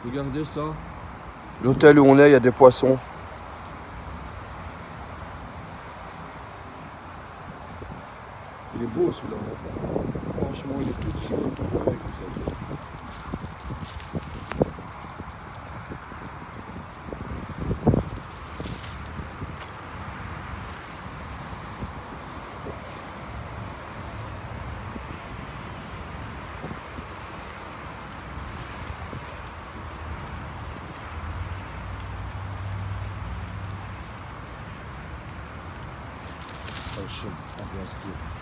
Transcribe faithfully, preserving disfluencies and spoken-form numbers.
Regardez ça. L'hôtel où on est, il y a des poissons. Il est beau celui-là. Franchement, il est tout chaud, tout pareil comme ça. Хорошо, объясни.